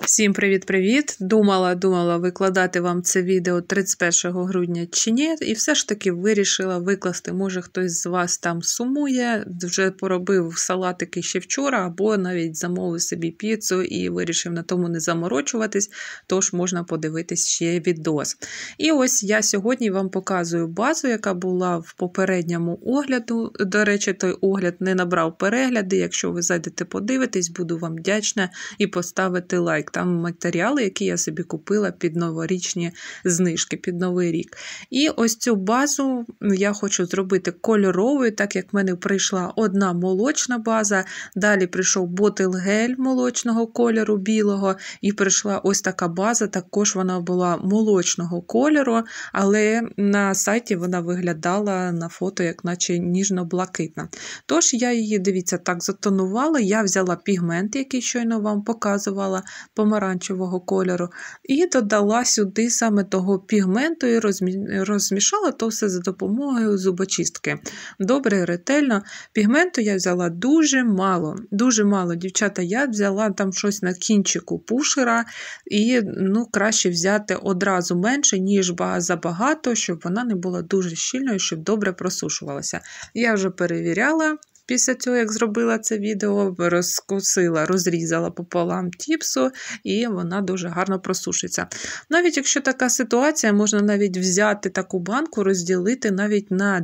Всім привіт-привіт! Думала викладати вам це відео 31 грудня чи ні, і все ж таки вирішила викласти, може хтось з вас там сумує, вже поробив салатики ще вчора, або навіть замовив собі піцу і вирішив на тому не заморочуватись, тож можна подивитись ще відос. І ось я сьогодні вам показую базу, яка була в попередньому огляду. До речі, той огляд не набрав перегляди, якщо ви зайдете подивитись, буду вам вдячна і поставити лайк. Там матеріали, які я собі купила під новорічні знижки, під Новий рік. І ось цю базу я хочу зробити кольоровою, так як в мене прийшла одна молочна база, далі прийшов ботл-гель молочного кольору, білого, і прийшла ось така база, також вона була молочного кольору, але на сайті вона виглядала на фото, як наче ніжно-блакитна. Тож я її, дивіться, так затонувала, я взяла пігмент, який щойно вам показувала, помаранчевого кольору, і додала сюди саме того пігменту і розмішала то все за допомогою зубочистки. Добре, ретельно. Пігменту я взяла дуже мало, дівчата, я взяла там щось на кінчику пушера, і краще взяти одразу менше, ніж забагато, щоб вона не була дуже щільною, щоб добре просушувалася. Я вже перевіряла. Після цього, як зробила це відео, розрізала пополам тіпсу, і вона дуже гарно просушиться. Навіть якщо така ситуація, можна навіть взяти таку банку, розділити навіть на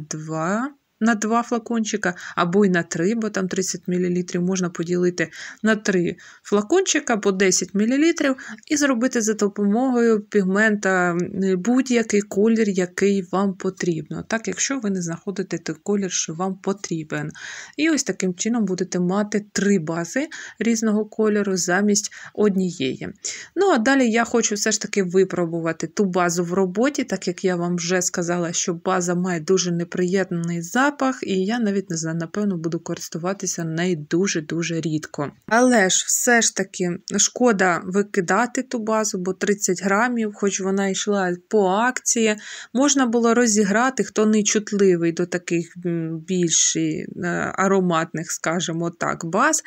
два флакончика, або й на 3, бо там 30 мл, можна поділити на 3 флакончика по 10 мл і зробити за допомогою пігмента будь-який колір, який вам потрібно. Так, якщо ви не знаходите той колір, що вам потрібен. І ось таким чином будете мати 3 бази різного кольору замість однієї. А далі я хочу все ж таки випробувати ту базу в роботі, так як я вам вже сказала, що база має дуже неприємний запах, і я навіть не знаю, напевно, буду користуватися нею дуже-дуже рідко. Але ж все ж таки шкода викидати ту базу, бо 30 грамів, хоч вона йшла по акції, можна було розіграти, хто не чутливий до таких більш ароматних, скажімо так, баз,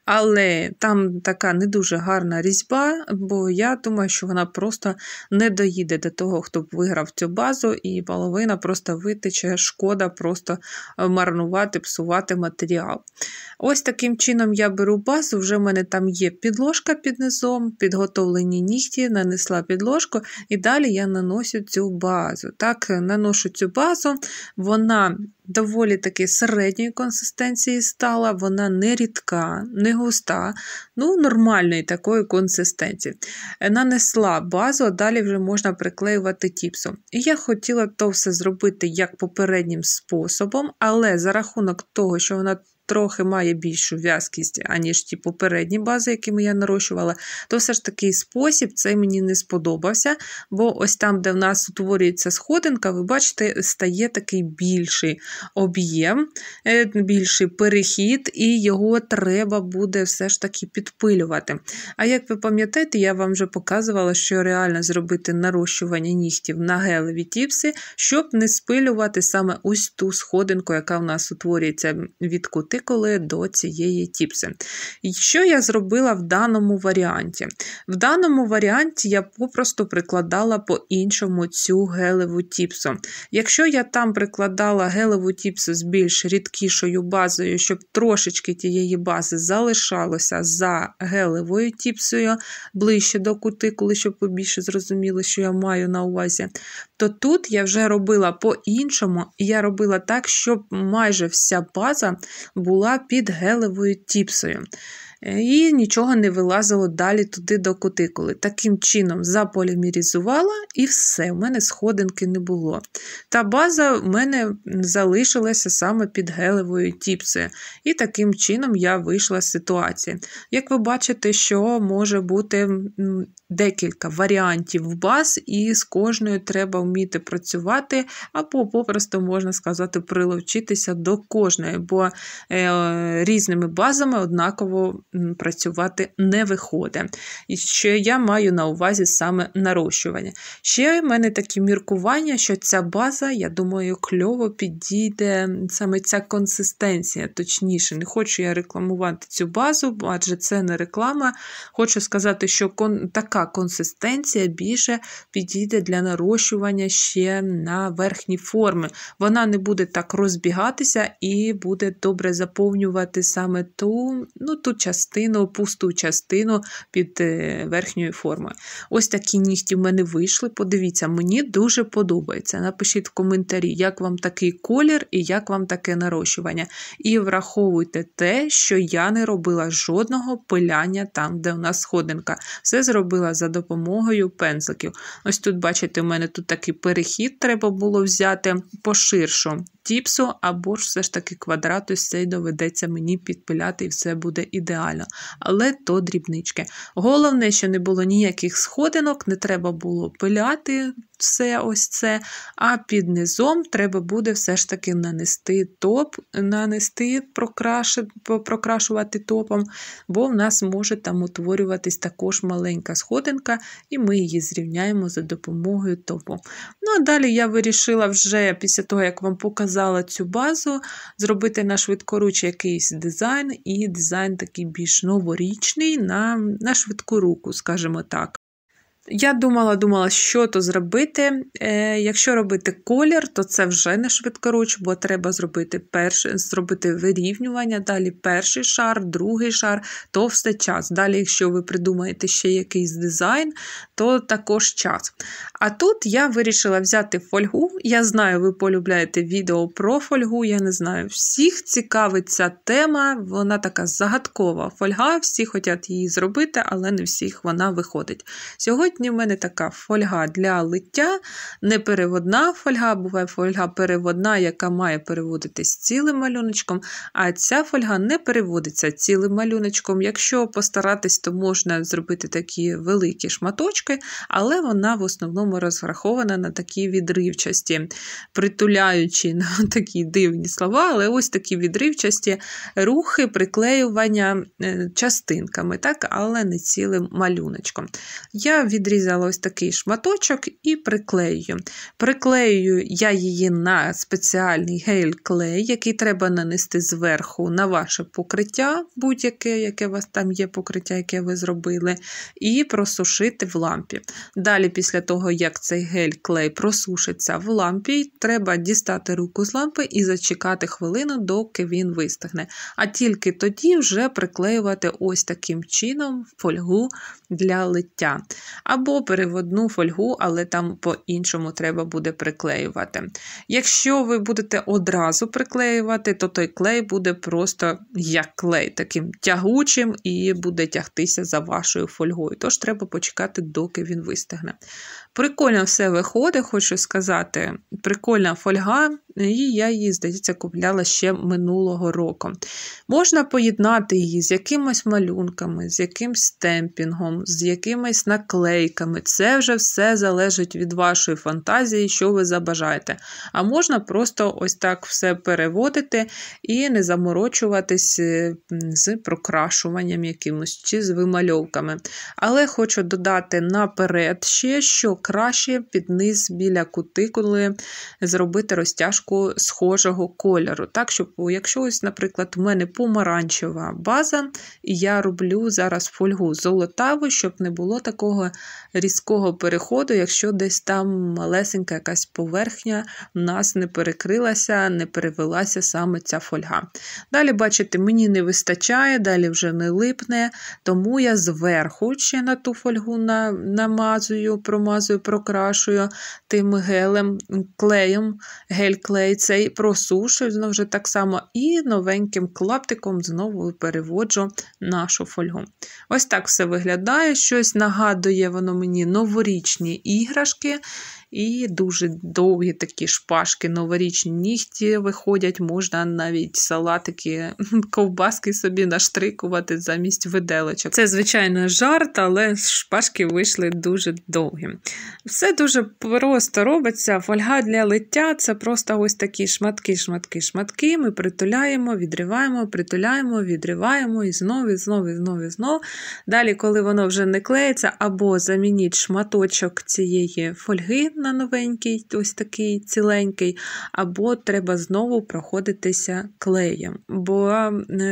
але там така не дуже гарна різьба, бо я думаю, що вона просто не доїде до того, хто б виграв цю базу, і половина просто витече, шкода просто марнувати, псувати матеріал. Ось таким чином я беру базу, вже в мене там є підложка під низом, підготовлені нігті, нанесла підложку, і далі я наношу цю базу. Так, наношу цю базу, вона доволі таки середньої консистенції стала, вона не рідка, не густа, нормальної такої консистенції. Нанесла базу, а далі вже можна приклеювати тіпсом. І я хотіла то все зробити як попереднім способом, але за рахунок того, що вона трохи має більшу в'язкість, аніж ті попередні бази, якими я нарощувала, то все ж такий спосіб цей мені не сподобався, бо ось там, де в нас утворюється сходинка, ви бачите, стає такий більший об'єм, більший перехід, і його треба буде все ж таки підпилювати. А як ви пам'ятаєте, я вам вже показувала, що реально зробити нарощування нігтів на гелеві тіпси, щоб не спилювати саме ось ту сходинку, яка в нас утворюється від кутикули до цієї тіпси. І що я зробила в даному варіанті? В даному варіанті я попросту прикладала по-іншому цю гелеву тіпсу. Якщо я там прикладала гелеву тіпсу з більш рідкішою базою, щоб трошечки тієї бази залишалося за гелевою тіпсою, ближче до кутикули, щоб ви більше зрозуміли, що я маю на увазі, то тут я вже робила по-іншому, і я робила так, щоб майже вся база була під гелевою тіпсою. І нічого не вилазило далі туди до кутикули. Таким чином заполімеризувала, і все, в мене сходинки не було. Та база в мене залишилася саме під гелевою тіпсою. І таким чином я вийшла з ситуації. Як ви бачите, що може бути декілька варіантів баз, і з кожною треба вміти працювати, або попросту, можна сказати, приловчитися до кожної, бо різними базами однаково працювати не виходить. І що я маю на увазі саме нарощування. Ще в мене такі міркування, що ця база, я думаю, кльово підійде саме ця консистенція, точніше. Не хочу я рекламувати цю базу, адже це не реклама. Хочу сказати, що така консистенція більше підійде для нарощування ще на верхні форми. Вона не буде так розбігатися і буде добре заповнювати саме ту частину, пусту частину під верхньою формою. Ось такі нігті в мене вийшли. Подивіться, мені дуже подобається. Напишіть в коментарі, як вам такий колір і як вам таке нарощування. І враховуйте те, що я не робила жодного пиляння там, де у нас сходинка. Все зробила за допомогою пензликів. Ось тут, бачите, у мене тут такий перехід треба було взяти поширшу тіпсу, або ж все ж таки квадрат, ось цей доведеться мені підпиляти і все буде ідеально. Але то дрібнички. Головне, що не було ніяких сходинок, не треба було пиляти все ось це, а під низом треба буде все ж таки нанести топ, прокрашувати топом, бо в нас може там утворюватись також маленька сходинка, і ми її зрівняємо за допомогою топу. Ну, а далі я вирішила вже, після того, як вам показала цю базу, зробити на швидкоруч якийсь дизайн, і дизайн такий більш новорічний на швидку руку, скажімо так. Я думала, що то зробити. Якщо робити колір, то це вже не швидкоруч, бо треба зробити вирівнювання, далі перший шар, другий шар, то все час. Далі, якщо ви придумаєте ще якийсь дизайн, то також час. А тут я вирішила взяти фольгу. Я знаю, ви полюбляєте відео про фольгу, я не знаю, всіх цікавить ця тема, вона така загадкова фольга, всі хочуть її зробити, але не всіх вона виходить. Сьогодні в мене така фольга для лиття, непереводна фольга, буває фольга переводна, яка має переводитись цілим малюночком, а ця фольга не переводиться цілим малюночком. Якщо постаратись, то можна зробити такі великі шматочки, але вона в основному розрахована на такі відривчасті, притуляючи на такі дивні слова, але ось такі відривчасті рухи, приклеювання частинками, так, але не цілим малюночком. Я відрізала ось такий шматочок і приклеюю. Приклеюю я її на спеціальний гель-клей, який треба нанести зверху на ваше покриття, будь-яке, яке у вас там є покриття, яке ви зробили, і просушити в лампі. Далі, після того, як цей гель-клей просушиться в лампі, треба дістати руку з лампи і зачекати хвилину, доки він вистигне. А тільки тоді вже приклеювати ось таким чином фольгу для лиття. Або переводну фольгу, але там по-іншому треба буде приклеювати. Якщо ви будете одразу приклеювати, то той клей буде просто як клей, таким тягучим і буде тягтися за вашою фольгою. Тож треба почекати, доки він вистигне. Прикольно все виходить, хочу сказати. Прикольна фольга, і я її, здається, купляла ще минулого року. Можна поєднати її з якимось малюнками, з якимось стемпінгом, з якимись наклейками. Це вже все залежить від вашої фантазії, що ви забажаєте. А можна просто ось так все переводити і не заморочуватись з прокрашуванням якимось чи з вимальовками. Але хочу додати наперед ще, що краще під низ біля кутикули зробити розтяжку схожого кольору. Так, щоб, якщо ось, наприклад, у мене помаранчева база, і я роблю зараз фольгу золотаву, щоб не було такого різкого переходу, якщо десь там малесенька якась поверхня у нас не перекрилася, не перевелася саме ця фольга. Далі, бачите, мені не вистачає, далі вже не липне, тому я зверху ще на ту фольгу намазую, промазую, прокрашую тим клеєм, гель-клей цей просушую, знову ж так само, і новеньким клаптиком знову переводжу нашу фольгу. Ось так все виглядає, щось нагадує воно мені новорічні іграшки. І дуже довгі такі шпажки, новорічні нігті виходять, можна навіть салатики, ковбаски собі наштрикувати замість виделочок. Це, звичайно, жарт, але шпажки вийшли дуже довгі. Все дуже просто робиться. Фольга для лиття – це просто ось такі шматки. Ми притуляємо, відриваємо, притуляємо, відриваємо і знову. Далі, коли воно вже не клеїться, або замініть шматочок цієї фольги на новенький, ось такий ціленький, або треба знову проходитися клеєм, бо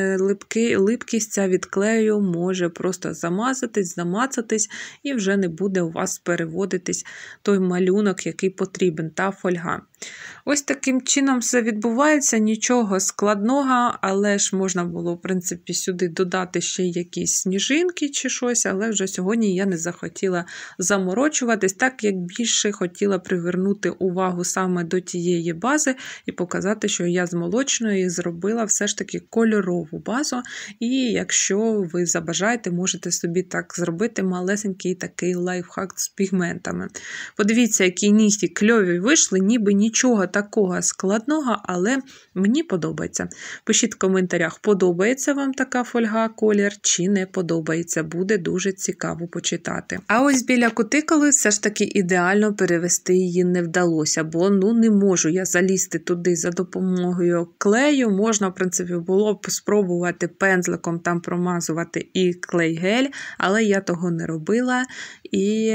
липкість ця від клею може просто замацатись і вже не буде у вас переводитись той малюнок, який потрібен, та фольга. Ось таким чином все відбувається, нічого складного, але ж можна було, в принципі, сюди додати ще якісь сніжинки чи щось, але вже сьогодні я не захотіла заморочуватись, так як більше хотіла привернути увагу саме до тієї бази і показати, що я з молочної зробила все ж таки кольорову базу, і якщо ви забажаєте, можете собі так зробити малесенький такий лайфхак з пігментами. Подивіться, які нігті кльові вийшли, ніби нічого такого складного, але мені подобається. Пишіть в коментарях, подобається вам така фольга, колір, чи не подобається. Буде дуже цікаво почитати. А ось біля кутикули все ж таки ідеально перевести її не вдалося, бо не можу я залізти туди за допомогою клею. Можна, в принципі, було б спробувати пензликом там промазувати і клей-гель, але я того не робила і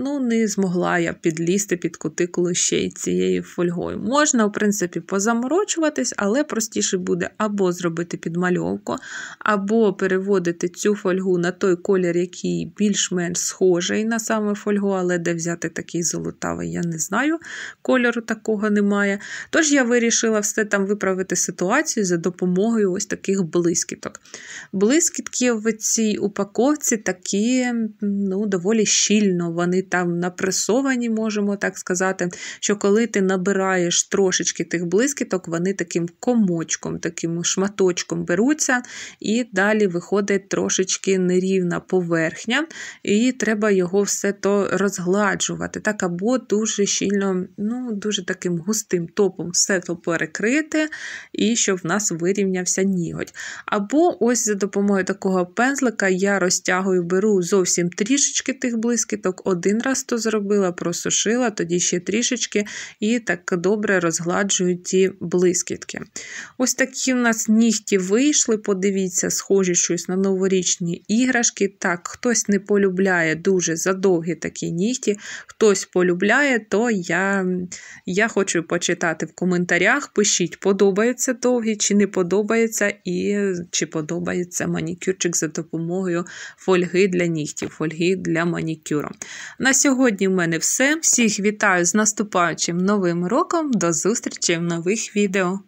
не змогла я підлізти під кутикулу ще й цією фольгою. Можна, в принципі, позаморочуватись, але простіше буде або зробити підмальовку, або переводити цю фольгу на той колір, який більш-менш схожий на саме фольгу, але де взяти такий золотавий, я не знаю, кольору такого немає. Тож я вирішила все там виправити ситуацію за допомогою ось таких блискіток. Блискітки в цій упаковці такі, доволі щільно, вони там напресовані, можемо так сказати, що коли ти набираєш трошечки тих блискіток, вони таким комочком, таким шматочком беруться, і далі виходить трошечки нерівна поверхня, і треба його все то розгладжувати, так, або дуже щільно, дуже таким густим топом все то перекрити, і щоб в нас вирівнявся ніготь. Або ось за допомогою такого пензлика я розтягую, беру зовсім трішечки тих блискіток, один раз то зробила, просушила, тоді ще трішечки, і так добре розгладжую ті блискітки. Ось такі у нас нігті вийшли, подивіться, схожі щось на новорічні іграшки. Так, хтось не полюбляє дуже задовгі такі нігті, хтось полюбляє, то я хочу почитати в коментарях, пишіть, подобаються довгі чи не подобається, і чи подобається манікюрчик за допомогою фольги для нігтів, фольги для манікюру. На сьогодні в мене все. Всіх вітаю з наступаючим новим роком. До зустрічі в нових відео.